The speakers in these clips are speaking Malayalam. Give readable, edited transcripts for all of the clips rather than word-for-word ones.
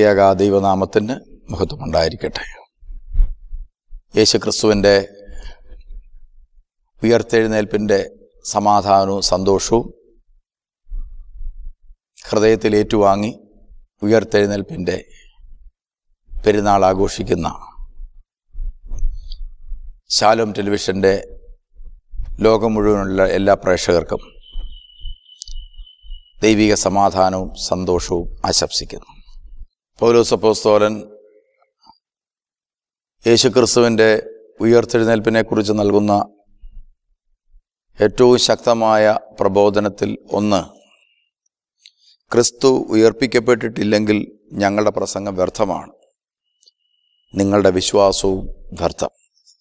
ത്രിയേക ദൈവനാമത്തിന് മഹത്വമുണ്ടായിരിക്കട്ടെ. യേശുക്രിസ്തുവിൻ്റെ ഉയർത്തെഴുന്നേൽപ്പിൻ്റെ സമാധാനവും സന്തോഷവും ഹൃദയത്തിൽ ഏറ്റുവാങ്ങി ഉയർത്തെഴുന്നേൽപ്പിൻ്റെ പെരുന്നാൾ ആഘോഷിക്കുന്ന ശാലോം ടെലിവിഷൻ്റെ ലോകം മുഴുവനുള്ള എല്ലാ പ്രേക്ഷകർക്കും ദൈവിക സമാധാനവും സന്തോഷവും ആശംസിക്കുന്നു. പൗലോസ് അപ്പോസ്തലൻ യേശുക്രിസ്തുവിൻ്റെ ഉയർത്തെഴുന്നേൽപ്പിനെക്കുറിച്ച് നൽകുന്ന ഏറ്റവും ശക്തമായ പ്രബോധനത്തിൽ ഒന്ന്, ക്രിസ്തു ഉയർപ്പിക്കപ്പെട്ടിട്ടില്ലെങ്കിൽ ഞങ്ങളുടെ പ്രസംഗം വ്യർത്ഥമാണ്, നിങ്ങളുടെ വിശ്വാസവും വ്യർത്ഥം.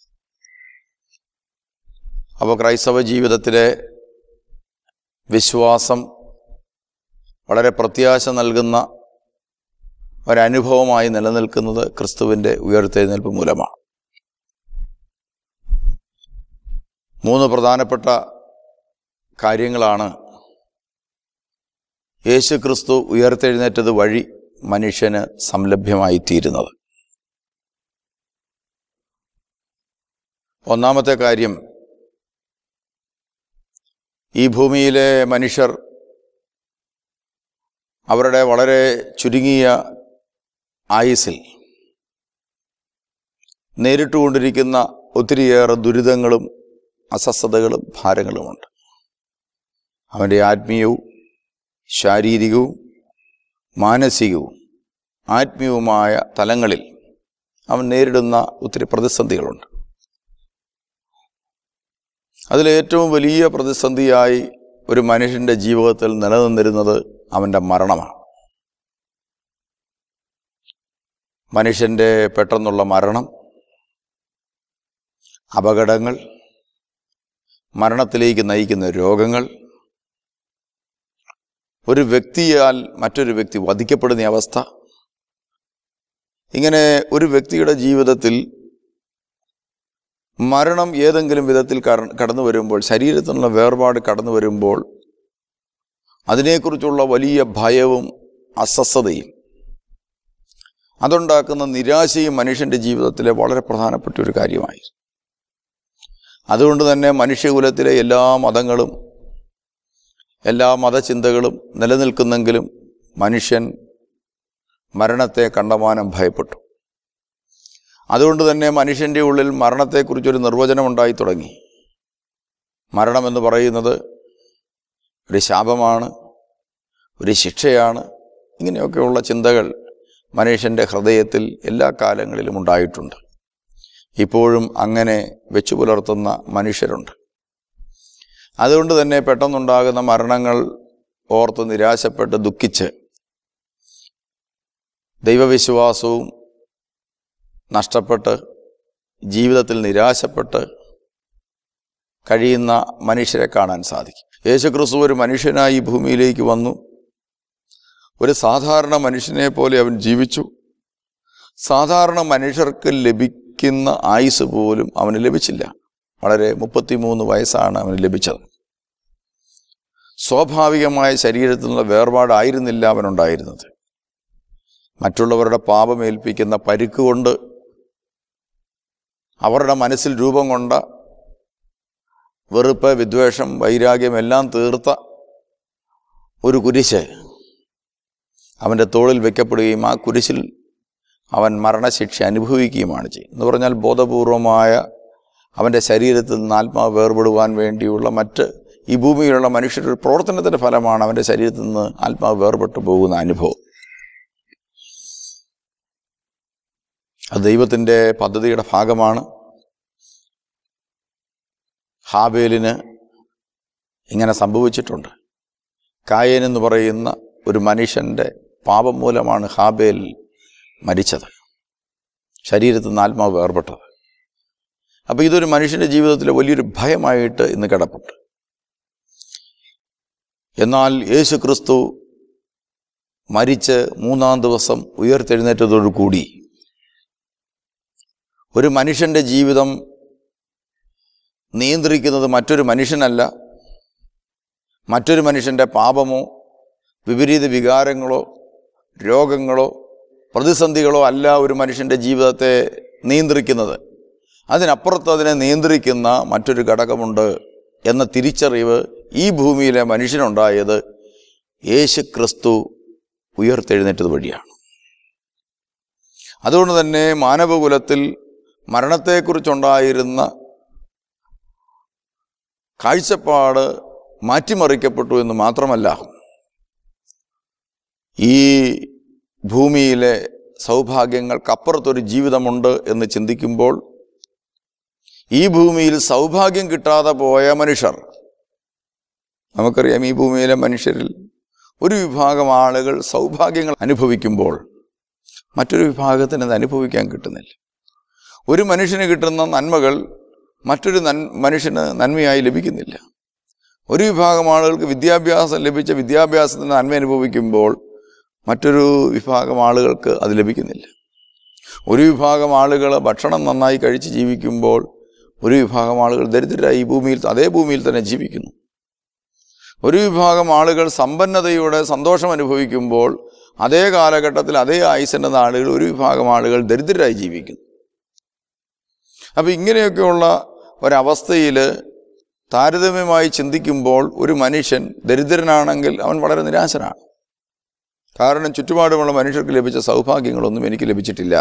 അപ്പോൾ ക്രൈസ്തവ ജീവിതത്തിലെ വിശ്വാസം വളരെ പ്രത്യാശ നൽകുന്ന ഒരനുഭവമായി നിലനിൽക്കുന്നത് ക്രിസ്തുവിൻ്റെ ഉയർത്തെഴുന്നേൽപ്പ് മൂലമാണ്. 3 പ്രധാനപ്പെട്ട കാര്യങ്ങളാണ് യേശു ക്രിസ്തു ഉയർത്തെഴുന്നേറ്റത് വഴി മനുഷ്യന് സംലഭ്യമായിത്തീരുന്നത്. ഒന്നാമത്തെ കാര്യം, ഈ ഭൂമിയിലെ മനുഷ്യർ അവരുടെ വളരെ ചുരുങ്ങിയ ആയുസ്സിൽ നേരിട്ടുകൊണ്ടിരിക്കുന്ന ഒത്തിരിയേറെ ദുരിതങ്ങളും അസ്വസ്ഥതകളും ഭാരങ്ങളുമുണ്ട്. അവൻ്റെ ആത്മീയവും ശാരീരികവും മാനസികവും ആത്മീയവുമായ തലങ്ങളിൽ അവൻ നേരിടുന്ന ഒത്തിരി പ്രതിസന്ധികളുണ്ട്. അതിലേറ്റവും വലിയ പ്രതിസന്ധിയായി ഒരു മനുഷ്യൻ്റെ ജീവിതത്തിൽ നിലനിന്നിരുന്നത് അവൻ്റെ മരണമാണ്. മനുഷ്യൻ്റെ പെട്ടെന്നുള്ള മരണം, അപകടങ്ങൾ, മരണത്തിലേക്ക് നയിക്കുന്ന രോഗങ്ങൾ, ഒരു വ്യക്തിയാൽ മറ്റൊരു വ്യക്തി വധിക്കപ്പെടുന്ന അവസ്ഥ, ഇങ്ങനെ ഒരു വ്യക്തിയുടെ ജീവിതത്തിൽ മരണം ഏതെങ്കിലും വിധത്തിൽ കടന്നു വരുമ്പോൾ, ശരീരത്തിനുള്ള വേർപാട് കടന്നു വരുമ്പോൾ അതിനെക്കുറിച്ചുള്ള വലിയ ഭയവും അസ്വസ്ഥതയും അതുണ്ടാക്കുന്ന നിരാശയും മനുഷ്യൻ്റെ ജീവിതത്തിലെ വളരെ പ്രധാനപ്പെട്ട ഒരു കാര്യമായി. അതുകൊണ്ട് തന്നെ മനുഷ്യകുലത്തിലെ എല്ലാ മതങ്ങളും എല്ലാ മതചിന്തകളും നിലനിൽക്കുന്നെങ്കിലും മനുഷ്യൻ മരണത്തെ കണ്ടമാനം ഭയപ്പെട്ടു. അതുകൊണ്ട് തന്നെ മനുഷ്യൻ്റെ ഉള്ളിൽ മരണത്തെക്കുറിച്ചൊരു നിർവചനം ഉണ്ടായി തുടങ്ങി. മരണമെന്ന് പറയുന്നത് ഒരു ശാപമാണ്, ഒരു ശിക്ഷയാണ്. ഇങ്ങനെയൊക്കെയുള്ള ചിന്തകൾ മനുഷ്യൻ്റെ ഹൃദയത്തിൽ എല്ലാ കാലങ്ങളിലും ഉണ്ടായിട്ടുണ്ട്. ഇപ്പോഴും അങ്ങനെ വെച്ചു പുലർത്തുന്ന മനുഷ്യരുണ്ട്. അതുകൊണ്ട് തന്നെ പെട്ടെന്നുണ്ടാകുന്ന മരണങ്ങൾ ഓർത്ത് നിരാശപ്പെട്ട് ദുഃഖിച്ച് ദൈവവിശ്വാസവും നഷ്ടപ്പെട്ട് ജീവിതത്തിൽ നിരാശപ്പെട്ട് കഴിയുന്ന മനുഷ്യരെ കാണാൻ സാധിക്കും. യേശുക്രിസ്തു ഒരു മനുഷ്യനായി ഈ ഭൂമിയിലേക്ക് വന്നു. ഒരു സാധാരണ മനുഷ്യനെ പോലെ അവൻ ജീവിച്ചു. സാധാരണ മനുഷ്യർക്ക് ലഭിക്കുന്ന ആയുസ് പോലും അവന് ലഭിച്ചില്ല. വളരെ 33 വയസ്സാണ് അവന് ലഭിച്ചത്. സ്വാഭാവികമായ ശരീരത്തിലുള്ള വേർപാടായിരുന്നില്ല അവനുണ്ടായിരുന്നത്. മറ്റുള്ളവരുടെ പാപമേൽപ്പിക്കുന്ന പരിക്കുകൊണ്ട് അവരുടെ മനസ്സിൽ രൂപം കൊണ്ട വെറുപ്പ്, വിദ്വേഷം, വൈരാഗ്യം എല്ലാം തീർത്ത ഒരു കുരിശ് അവൻ്റെ തോളിൽ വയ്ക്കപ്പെടുകയും ആ കുരിശിൽ അവൻ മരണശിക്ഷ അനുഭവിക്കുകയുമാണ് ചെയ്യുന്നത്. എന്ന് പറഞ്ഞാൽ ബോധപൂർവമായ അവൻ്റെ ശരീരത്തിൽ നിന്ന് ആത്മാവ് വേർപെടുവാൻ വേണ്ടിയുള്ള മറ്റ് ഈ ഭൂമിയിലുള്ള മനുഷ്യരുടെ പ്രവർത്തനത്തിൻ്റെ ഫലമാണ് അവൻ്റെ ശരീരത്തിൽ നിന്ന് ആത്മാവ് വേർപെട്ടു പോകുന്ന അനുഭവം. അത് ദൈവത്തിൻ്റെ പദ്ധതിയുടെ ഭാഗമാണ്. ഹാബേലിന് ഇങ്ങനെ സംഭവിച്ചിട്ടുണ്ട്. കായേൻ എന്ന് പറയുന്ന ഒരു മനുഷ്യൻ്റെ പാപം മൂലമാണ് ഹാബേൽ മരിച്ചത്, ശരീരത്തിൽ നിന്ന് ആത്മാവ് വേർപെട്ടത്. അപ്പോൾ ഇതൊരു മനുഷ്യൻ്റെ ജീവിതത്തിലെ വലിയൊരു ഭയമായിട്ട് ഇന്ന് കിടപ്പുണ്ട്. എന്നാൽ യേശു ക്രിസ്തു മരിച്ച് 3-ാം ദിവസം ഉയർത്തെഴുന്നേറ്റതോടുകൂടി ഒരു മനുഷ്യൻ്റെ ജീവിതം നിയന്ത്രിക്കുന്നത് മറ്റൊരു മനുഷ്യനല്ല, മറ്റൊരു മനുഷ്യൻ്റെ പാപമോ വിപരീത വികാരങ്ങളോ രോഗങ്ങളോ പ്രതിസന്ധികളോ അല്ല ഒരു മനുഷ്യൻ്റെ ജീവിതത്തെ നിയന്ത്രിക്കുന്നത്. അതിനപ്പുറത്ത് അതിനെ നിയന്ത്രിക്കുന്ന മറ്റൊരു ഘടകമുണ്ട് എന്ന തിരിച്ചറിവ് ഈ ഭൂമിയിലെ മനുഷ്യനുണ്ടായത് യേശു ക്രിസ്തു ഉയർത്തെഴുന്നേറ്റത് വഴിയാണ്. അതുകൊണ്ട് തന്നെ മാനവകുലത്തിൽ മരണത്തെക്കുറിച്ചുണ്ടായിരുന്ന കാഴ്ചപ്പാട് മാറ്റിമറിക്കപ്പെട്ടു എന്ന് മാത്രമല്ല, ഈ ഭൂമിയിലെ സൗഭാഗ്യങ്ങൾക്കപ്പുറത്തൊരു ജീവിതമുണ്ട് എന്ന് ചിന്തിക്കുമ്പോൾ ഈ ഭൂമിയിൽ സൗഭാഗ്യം കിട്ടാതെ പോയ മനുഷ്യർ, നമുക്കറിയാം ഈ ഭൂമിയിലെ മനുഷ്യരിൽ ഒരു വിഭാഗം ആളുകൾ സൗഭാഗ്യങ്ങൾ അനുഭവിക്കുമ്പോൾ മറ്റൊരു വിഭാഗത്തിന് അത് അനുഭവിക്കാൻ കിട്ടുന്നില്ല. ഒരു മനുഷ്യന് കിട്ടുന്ന നന്മകൾ മറ്റൊരു മനുഷ്യന് നന്മയായി ലഭിക്കുന്നില്ല. ഒരു വിഭാഗം ആളുകൾക്ക് വിദ്യാഭ്യാസം ലഭിച്ച വിദ്യാഭ്യാസത്തിന് നന്മ അനുഭവിക്കുമ്പോൾ മറ്റൊരു വിഭാഗം ആളുകൾക്ക് അത് ലഭിക്കുന്നില്ല. ഒരു വിഭാഗം ആളുകൾ ഭക്ഷണം നന്നായി കഴിച്ച് ജീവിക്കുമ്പോൾ ഒരു വിഭാഗം ആളുകൾ ദരിദ്രരായി ഈ ഭൂമിയിൽ അതേ ഭൂമിയിൽ തന്നെ ജീവിക്കുന്നു. ഒരു വിഭാഗം ആളുകൾ സമ്പന്നതയുടെ സന്തോഷം അനുഭവിക്കുമ്പോൾ അതേ കാലഘട്ടത്തിൽ അതേ ആയുസ്സിൻ്റെ നാളുകൾ ഒരു വിഭാഗം ആളുകൾ ദരിദ്രരായി ജീവിക്കുന്നു. അപ്പോൾ ഇങ്ങനെയൊക്കെയുള്ള ഒരവസ്ഥയിൽ താരതമ്യമായി ചിന്തിക്കുമ്പോൾ ഒരു മനുഷ്യൻ ദരിദ്രനാണെങ്കിൽ അവൻ വളരെ നിരാശനാണ്. കാരണം ചുറ്റുപാടുമുള്ള മനുഷ്യർക്ക് ലഭിച്ച സൗഭാഗ്യങ്ങളൊന്നും എനിക്ക് ലഭിച്ചിട്ടില്ല.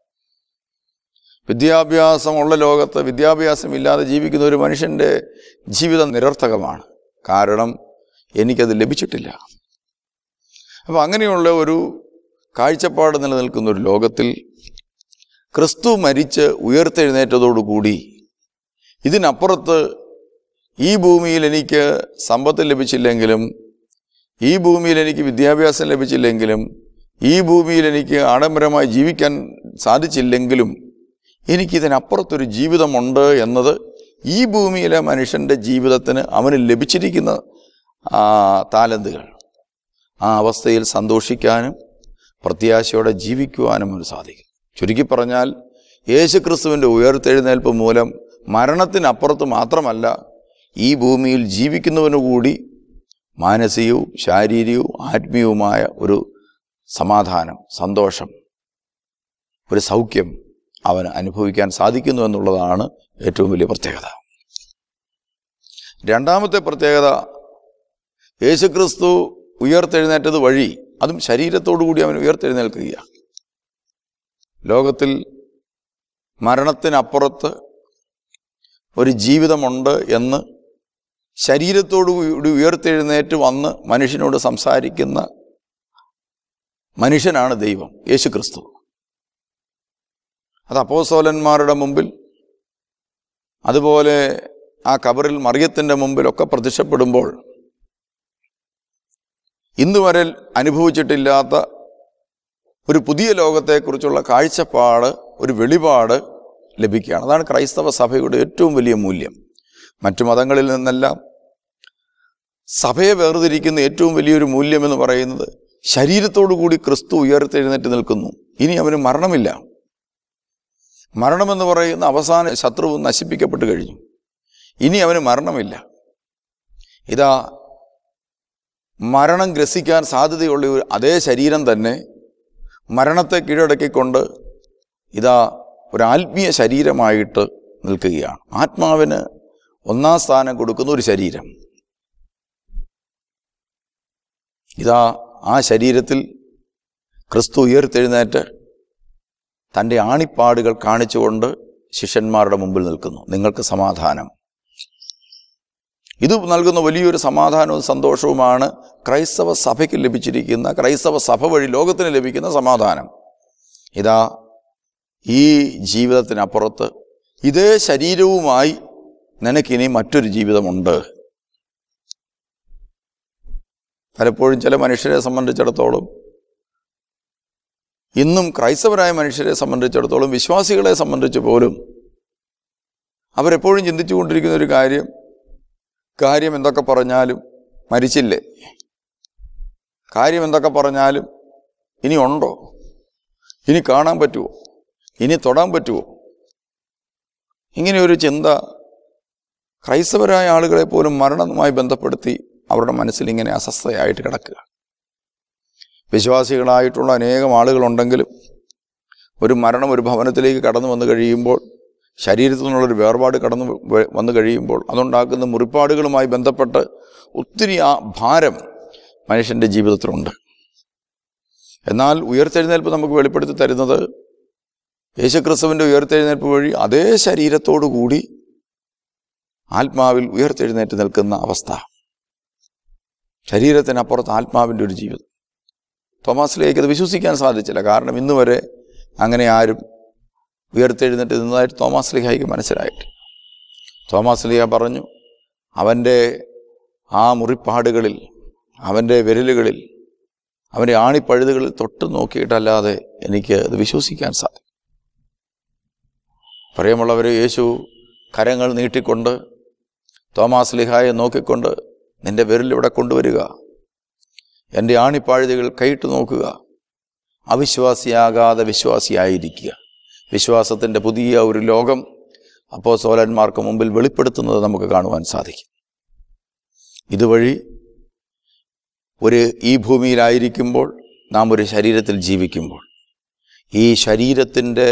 വിദ്യാഭ്യാസമുള്ള ലോകത്ത് വിദ്യാഭ്യാസമില്ലാതെ ജീവിക്കുന്ന ഒരു മനുഷ്യൻ്റെ ജീവിതം നിരർത്ഥകമാണ്. കാരണം എനിക്കത് ലഭിച്ചിട്ടില്ല. അപ്പോൾ അങ്ങനെയുള്ള ഒരു കാഴ്ചപ്പാട് നിലനിൽക്കുന്ന ഒരു ലോകത്തിൽ ക്രിസ്തു മരിച്ച് ഉയർത്തെഴുന്നേറ്റതോടുകൂടി ഇതിനപ്പുറത്ത് ഈ ഭൂമിയിൽ എനിക്ക് സമ്പത്ത് ലഭിച്ചില്ലെങ്കിലും, ഈ ഭൂമിയിൽ എനിക്ക് വിദ്യാഭ്യാസം ലഭിച്ചില്ലെങ്കിലും, ഈ ഭൂമിയിൽ എനിക്ക് ആഡംബരമായി ജീവിക്കാൻ സാധിച്ചില്ലെങ്കിലും എനിക്കിതിനപ്പുറത്തൊരു ജീവിതമുണ്ട് എന്നത് ഈ ഭൂമിയിലെ മനുഷ്യൻ്റെ ജീവിതത്തിന് അവന് ലഭിച്ചിരിക്കുന്ന താലന്തുകൾ, ആ അവസ്ഥയിൽ സന്തോഷിക്കാനും പ്രത്യാശയോടെ ജീവിക്കുവാനും അവന് സാധിക്കും. ചുരുക്കി പറഞ്ഞാൽ യേശുക്രിസ്തുവിൻ്റെ ഉയർത്തെഴുന്നേൽപ്പ് മൂലം മരണത്തിനപ്പുറത്ത് മാത്രമല്ല ഈ ഭൂമിയിൽ ജീവിക്കുന്നവനു കൂടി മാനസികവും ശാരീരികവും ആത്മീയവുമായ ഒരു സമാധാനം, സന്തോഷം, ഒരു സൗഖ്യം അവന് അനുഭവിക്കാൻ സാധിക്കുന്നു എന്നുള്ളതാണ് ഏറ്റവും വലിയ പ്രത്യേകത. രണ്ടാമത്തെ പ്രത്യേകത, യേശുക്രിസ്തു ഉയർത്തെഴുന്നേറ്റത് വഴി, അതും ശരീരത്തോടു കൂടി അവൻ ഉയർത്തെഴുന്നേൽക്കുകയാണ്. ലോകത്തിൽ മരണത്തിനപ്പുറത്ത് ഒരു ജീവിതമുണ്ട് എന്ന് ശരീരത്തോടു കൂടി ഉയർത്തെഴുന്നേറ്റ് വന്ന് മനുഷ്യനോട് സംസാരിക്കുന്ന മനുഷ്യനാണ് ദൈവം, യേശുക്രിസ്തു. അത് അപ്പോസ്തലന്മാരുടെ മുമ്പിൽ, അതുപോലെ ആ ഖബറിൽ മറിയത്തിൻ്റെ മുമ്പിലൊക്കെ പ്രത്യക്ഷപ്പെടുമ്പോൾ ഇന്ന് വരെ അനുഭവിച്ചിട്ടില്ലാത്ത ഒരു പുതിയ ലോകത്തെക്കുറിച്ചുള്ള കാഴ്ചപ്പാട്, ഒരു വെളിപാട് ലഭിക്കുകയാണ്. അതാണ് ക്രൈസ്തവ സഭയുടെ ഏറ്റവും വലിയ മൂല്യം. മറ്റു മതങ്ങളിൽ നിന്നെല്ലാം സഭയെ വേർതിരിക്കുന്ന ഏറ്റവും വലിയൊരു മൂല്യം എന്ന് പറയുന്നത് ശരീരത്തോടു കൂടി ക്രിസ്തു ഉയർത്തെഴുന്നേറ്റ് നിൽക്കുന്നു. ഇനി അവന് മരണമില്ല. മരണമെന്ന് പറയുന്ന അവസാന ശത്രുവ് നശിപ്പിക്കപ്പെട്ട് കഴിഞ്ഞു. ഇനി അവന് മരണമില്ല. ഇതാ മരണം ഗ്രസിക്കാൻ സാധ്യതയുള്ള അതേ ശരീരം തന്നെ മരണത്തെ കീഴടക്കിക്കൊണ്ട് ഇതാ ഒരു ആത്മീയ ശരീരമായിട്ട് നിൽക്കുകയാണ്. ആത്മാവിന് ഒന്നാം സ്ഥാനം കൊടുക്കുന്ന ഒരു ശരീരം. ഇതാ ആ ശരീരത്തിൽ ക്രിസ്തു ഉയർത്തെഴുന്നേറ്റ് തൻ്റെ ആണിപ്പാടുകൾ കാണിച്ചുകൊണ്ട് ശിഷ്യന്മാരുടെ മുമ്പിൽ നിൽക്കുന്നു. നിങ്ങൾക്ക് സമാധാനം. ഇത് നൽകുന്ന വലിയൊരു സമാധാനവും സന്തോഷവുമാണ് ക്രൈസ്തവ സഭയ്ക്ക് ലഭിച്ചിരിക്കുന്ന, ക്രൈസ്തവ സഭ വഴി ലോകത്തിന് ലഭിക്കുന്ന സമാധാനം. ഇതാ ഈ ജീവിതത്തിനപ്പുറത്ത് ഇതേ ശരീരവുമായി നിനക്കിനി മറ്റൊരു ജീവിതമുണ്ട്. പലപ്പോഴും ചില മനുഷ്യരെ സംബന്ധിച്ചിടത്തോളം, ഇന്നും ക്രൈസ്തവരായ മനുഷ്യരെ സംബന്ധിച്ചിടത്തോളം, വിശ്വാസികളെ സംബന്ധിച്ച് പോലും അവരെപ്പോഴും ചിന്തിച്ചു കൊണ്ടിരിക്കുന്ന ഒരു കാര്യം എന്തൊക്കെ പറഞ്ഞാലും മരിച്ചില്ലേ, കാര്യം എന്തൊക്കെ പറഞ്ഞാലും ഇനി ഉണ്ടോ, ഇനി കാണാൻ പറ്റുമോ, ഇനി തൊടാൻ പറ്റുമോ, ഇങ്ങനെയൊരു ചിന്ത ക്രൈസ്തവരായ ആളുകളെ പോലും മരണവുമായി ബന്ധപ്പെടുത്തി അവരുടെ മനസ്സിൽ ഇങ്ങനെ അസ്വസ്ഥയായിട്ട് കിടക്കുക. വിശ്വാസികളായിട്ടുള്ള അനേകം ആളുകളുണ്ടെങ്കിലും ഒരു മരണം ഒരു ഭവനത്തിലേക്ക് കടന്നു വന്നു കഴിയുമ്പോൾ, ശരീരത്തിൽ നിന്നുള്ളൊരു വേർപാട് കടന്നു വന്നു കഴിയുമ്പോൾ അതുണ്ടാക്കുന്ന മുറിപ്പാടുകളുമായി ബന്ധപ്പെട്ട് ഒത്തിരി ആ ഭാരം മനുഷ്യൻ്റെ ജീവിതത്തിലുണ്ട്. എന്നാൽ ഉയർത്തെഴുന്നേൽപ്പ് നമുക്ക് വെളിപ്പെടുത്തി തരുന്നത് യേശുക്രിസ്തുവിൻ്റെ ഉയർത്തെഴുന്നേൽപ്പ് വഴി അതേ ശരീരത്തോടു കൂടി ആത്മാവിൽ ഉയർത്തെഴുന്നേറ്റ് നിൽക്കുന്ന അവസ്ഥ. ശരീരത്തിനപ്പുറത്ത് ആത്മാവിൻ്റെ ഒരു ജീവിതം. തോമാസിലേക്ക് അത് വിശ്വസിക്കാൻ സാധിച്ചില്ല. കാരണം ഇന്ന് വരെ അങ്ങനെ ആരും ഉയർത്തെഴുന്നേറ്റ് നിന്നതായിട്ട് തോമാസ് ലീഹായ്ക്ക് മനസ്സിലായിട്ട്. തോമാസ് ലീഹ പറഞ്ഞു, അവൻ്റെ ആ മുറിപ്പാടുകളിൽ, അവൻ്റെ വിരലുകളിൽ, അവൻ്റെ ആണിപ്പഴുതുകളിൽ തൊട്ട് നോക്കിയിട്ടല്ലാതെ എനിക്ക് അത് വിശ്വസിക്കാൻ സാധിക്കും. പ്രിയമുള്ളവരെ, യേശു കരങ്ങൾ നീട്ടിക്കൊണ്ട് തോമാസ് ലീഹായെ നോക്കിക്കൊണ്ട്, നിൻ്റെ വിരലിവിടെ കൊണ്ടുവരിക, എൻ്റെ ആണിപ്പാഴുതുകൾ കൈയിട്ട് നോക്കുക, അവിശ്വാസിയാകാതെ വിശ്വാസിയായിരിക്കുക. വിശ്വാസത്തിൻ്റെ പുതിയ ഒരു ലോകം അപ്പോസ്തലന്മാർക്ക് മുമ്പിൽ വെളിപ്പെടുത്തുന്നത് നമുക്ക് കാണുവാൻ സാധിക്കും. ഇതുവഴി ഈ ഭൂമിയിലായിരിക്കുമ്പോൾ, നാം ഒരു ശരീരത്തിൽ ജീവിക്കുമ്പോൾ, ഈ ശരീരത്തിൻ്റെ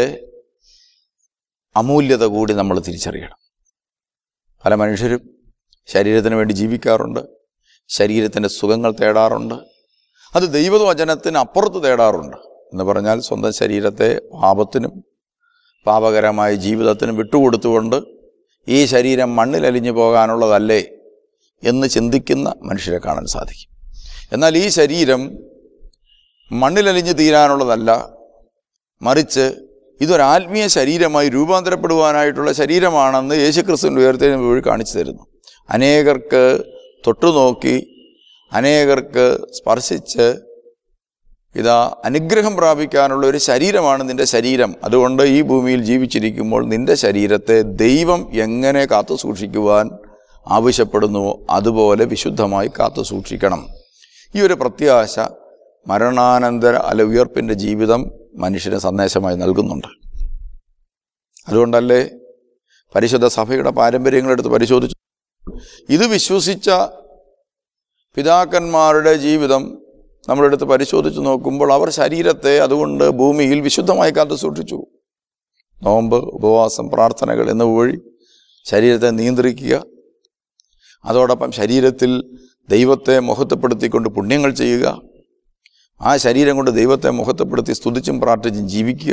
അമൂല്യത കൂടി നമ്മൾ തിരിച്ചറിയണം. പല മനുഷ്യരും ശരീരത്തിന് വേണ്ടി ജീവിക്കാറുണ്ട്, ശരീരത്തിൻ്റെ സുഖങ്ങൾ തേടാറുണ്ട്, അത് ദൈവവചനത്തിന് അപ്പുറത്ത് തേടാറുണ്ട്. എന്ന് പറഞ്ഞാൽ സ്വന്തം ശരീരത്തെ പാപത്തിനും പാപകരമായ ജീവിതത്തിനും വിട്ടുകൊടുത്തുകൊണ്ട് ഈ ശരീരം മണ്ണിലലിഞ്ഞു പോകാനുള്ളതല്ലേ എന്ന് ചിന്തിക്കുന്ന മനുഷ്യരെ കാണാൻ സാധിക്കും. എന്നാൽ ഈ ശരീരം മണ്ണിലലിഞ്ഞ് തീരാനുള്ളതല്ല, മറിച്ച് ഇതൊരാത്മീയ ശരീരമായി രൂപാന്തരപ്പെടുവാനായിട്ടുള്ള ശരീരമാണെന്ന് യേശുക്രിസ്തുവിൻ്റെ ഉയർത്തെഴുന്നേൽപ്പ് വഴി കാണിച്ചു തരുന്നു. അനേകർക്ക് തൊട്ടുനോക്കി, അനേകർക്ക് സ്പർശിച്ച് ഇതാ അനുഗ്രഹം പ്രാപിക്കാനുള്ള ഒരു ശരീരമാണ് നിൻ്റെ ശരീരം. അതുകൊണ്ട് ഈ ഭൂമിയിൽ ജീവിച്ചിരിക്കുമ്പോൾ നിൻ്റെ ശരീരത്തെ ദൈവം എങ്ങനെ കാത്തു സൂക്ഷിക്കുവാൻ ആവശ്യപ്പെടുന്നുവോ അതുപോലെ വിശുദ്ധമായി കാത്തു സൂക്ഷിക്കണം. ഈ ഒരു പ്രത്യാശ മരണാനന്തര ഉയർപ്പിൻ്റെ ജീവിതം മനുഷ്യന് സന്ദേശമായി നൽകുന്നുണ്ട്. അതുകൊണ്ടല്ലേ പരിശുദ്ധ സഭയുടെ പാരമ്പര്യങ്ങളെടുത്ത് പരിശോധിച്ചു ഇത് വിശ്വസിച്ച പിതാക്കന്മാരുടെ ജീവിതം നമ്മളെടുത്ത് പരിശോധിച്ച് നോക്കുമ്പോൾ അവർ ശരീരത്തെ അതുകൊണ്ട് ഭൂമിയിൽ വിശുദ്ധമായി കാത്തു സൂക്ഷിച്ചു. നോമ്പ്, ഉപവാസം, പ്രാർത്ഥനകൾ എന്നിവ വഴി ശരീരത്തെ നിയന്ത്രിക്കുക, അതോടൊപ്പം ശരീരത്തിൽ ദൈവത്തെ മഹത്വപ്പെടുത്തിക്കൊണ്ട് പുണ്യങ്ങൾ ചെയ്യുക, ആ ശരീരം കൊണ്ട് ദൈവത്തെ മഹത്വപ്പെടുത്തി സ്തുതിച്ചും പ്രാർത്ഥിച്ചും ജീവിക്കുക,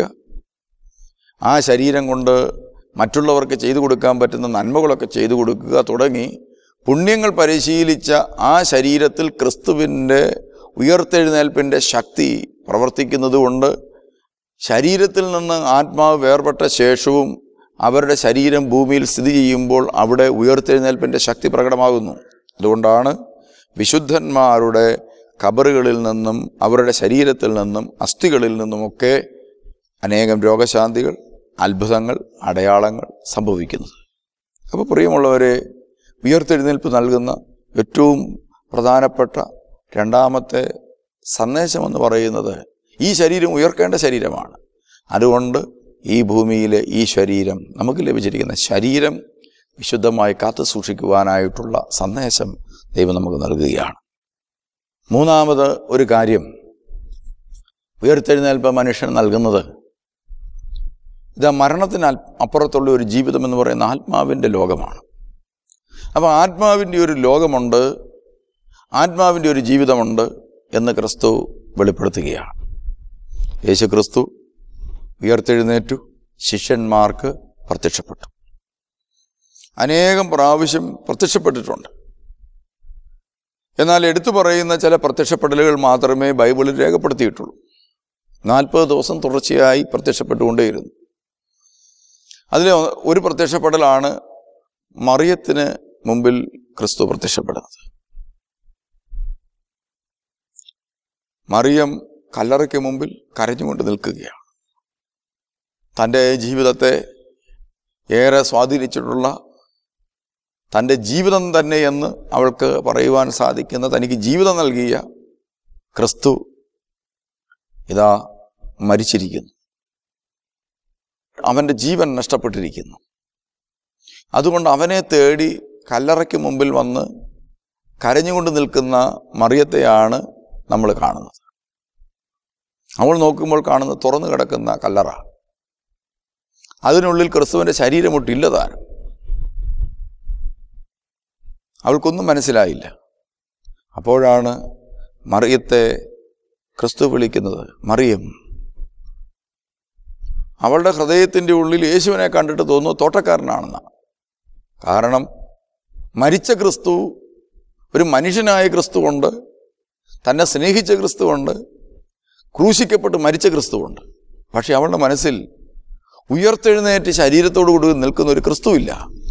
ആ ശരീരം കൊണ്ട് മറ്റുള്ളവർക്ക് ചെയ്തു കൊടുക്കാൻ പറ്റുന്ന നന്മകളൊക്കെ ചെയ്തു കൊടുക്കുക തുടങ്ങി പുണ്യങ്ങൾ പരിശീലിച്ച ആ ശരീരത്തിൽ ക്രിസ്തുവിൻ്റെ ഉയർത്തെഴുന്നേൽപ്പിൻ്റെ ശക്തി പ്രവർത്തിക്കുന്നത് കൊണ്ട് ശരീരത്തിൽ നിന്ന് ആത്മാവ് വേർപെട്ട ശേഷവും അവരുടെ ശരീരം ഭൂമിയിൽ സ്ഥിതി ചെയ്യുമ്പോൾ അവിടെ ഉയർത്തെഴുന്നേൽപ്പിൻ്റെ ശക്തി പ്രകടമാകുന്നു. അതുകൊണ്ടാണ് വിശുദ്ധന്മാരുടെ ഖബറുകളിൽ നിന്നും അവരുടെ ശരീരത്തിൽ നിന്നും അസ്ഥികളിൽ നിന്നുമൊക്കെ അനേകം രോഗശാന്തികൾ, അത്ഭുതങ്ങൾ, അടയാളങ്ങൾ സംഭവിക്കുന്നത്. അപ്പോൾ പ്രിയമുള്ളവരെ, ഉയർത്തെഴുന്നേൽപ്പ് നൽകുന്ന ഏറ്റവും പ്രധാനപ്പെട്ട രണ്ടാമത്തെ സന്ദേശമെന്ന് പറയുന്നത് ഈ ശരീരം ഉയർക്കേണ്ട ശരീരമാണ്. അതുകൊണ്ട് ഈ ഭൂമിയിലെ ഈ ശരീരം, നമുക്ക് ലഭിച്ചിരിക്കുന്ന ശരീരം വിശുദ്ധമായി കാത്തു സൂക്ഷിക്കുവാനായിട്ടുള്ള സന്ദേശം ദൈവം നമുക്ക് നൽകുകയാണ്. മൂന്നാമത് ഒരു കാര്യം ഉയർത്തെഴുന്നേൽപ്പ് മനുഷ്യൻ നൽകുന്നത് മരണത്തിന് അപ്പുറത്തുള്ള ഒരു ജീവിതം എന്ന് പറയുന്ന ആത്മാവിൻ്റെ ലോകമാണ്. അപ്പോൾ ആത്മാവിൻ്റെ ഒരു ലോകമുണ്ട്, ആത്മാവിൻ്റെ ഒരു ജീവിതമുണ്ട് എന്ന് ക്രിസ്തു വെളിപ്പെടുത്തുകയാണ്. യേശു ക്രിസ്തു ഉയർത്തെഴുന്നേറ്റു, ശിഷ്യന്മാർക്ക് പ്രത്യക്ഷപ്പെട്ടു. അനേകം പ്രാവശ്യം പ്രത്യക്ഷപ്പെട്ടിട്ടുണ്ട്. എന്നാൽ എടുത്തു പറയുന്ന ചില പ്രത്യക്ഷപ്പെടലുകൾ മാത്രമേ ബൈബിളിൽ രേഖപ്പെടുത്തിയിട്ടുള്ളൂ. 40 ദിവസം തുടർച്ചയായി പ്രത്യക്ഷപ്പെട്ടുകൊണ്ടേയിരുന്നു. അതിലെ ഒരു പ്രത്യക്ഷപ്പെടലാണ് മറിയത്തിന് മുമ്പിൽ ക്രിസ്തു പ്രത്യക്ഷപ്പെടുന്നത്. മറിയം കല്ലറയ്ക്ക് മുമ്പിൽ കരഞ്ഞുകൊണ്ട് നിൽക്കുകയാണ്. തൻ്റെ ജീവിതത്തെ ഏറെ സ്വാധീനിച്ചിട്ടുള്ള, തൻ്റെ ജീവിതം തന്നെ എന്ന് അവൾക്ക് പറയുവാൻ സാധിക്കുന്ന, തനിക്ക് ജീവിതം നൽകിയ ക്രിസ്തു ഇതാ മരിച്ചിരിക്കുന്നു. അവൻ്റെ ജീവൻ നഷ്ടപ്പെട്ടിരിക്കുന്നു. അതുകൊണ്ട് അവനെ തേടി കല്ലറയ്ക്ക് മുമ്പിൽ വന്ന് കരഞ്ഞുകൊണ്ട് നിൽക്കുന്ന മറിയത്തെയാണ് നമ്മൾ കാണുന്നത്. അവൾ നോക്കുമ്പോൾ കാണുന്ന തുറന്നു കിടക്കുന്ന കല്ലറ. അതിനുള്ളിൽ ക്രിസ്തുവിൻ്റെ ശരീരമൊട്ടില്ല താനും. അവൾക്കൊന്നും മനസ്സിലായില്ല. അപ്പോഴാണ് മറിയത്തെ ക്രിസ്തു വിളിക്കുന്നത്, മറിയം. അവളുടെ ഹൃദയത്തിൻ്റെ ഉള്ളിൽ യേശുവിനെ കണ്ടിട്ട് തോന്നുന്നു തോട്ടക്കാരനാണെന്നാണ്. കാരണം മരിച്ച ക്രിസ്തു, ഒരു മനുഷ്യനായ ക്രിസ്തുവുണ്ട്, തന്നെ സ്നേഹിച്ച ക്രിസ്തുവുണ്ട്, ക്രൂശിക്കപ്പെട്ട് മരിച്ച ക്രിസ്തുവുണ്ട്. പക്ഷെ അവളുടെ മനസ്സിൽ ഉയർത്തെഴുന്നേറ്റ് ശരീരത്തോടു കൂടി നിൽക്കുന്ന ഒരു ക്രിസ്തുവില്ല.